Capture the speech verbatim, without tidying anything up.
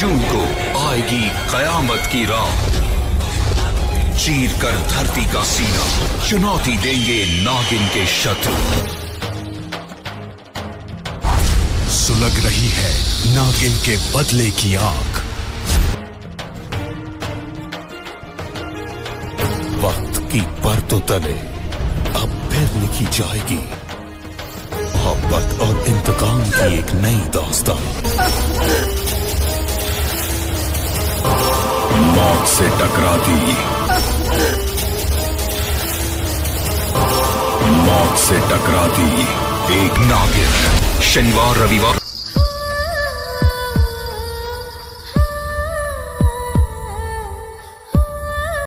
जून को आएगी कयामत की रात। चीर कर धरती का सीना चुनौती देंगे नागिन के शत्रु। सुलग रही है नागिन के बदले की आग। वक्त की परतों तले अब फिर लिखी जाएगी मोहब्बत और इंतकाम की एक नई दास्तान। मौत से टकराती मौत से टकराती एक नागिन। शनिवार रविवार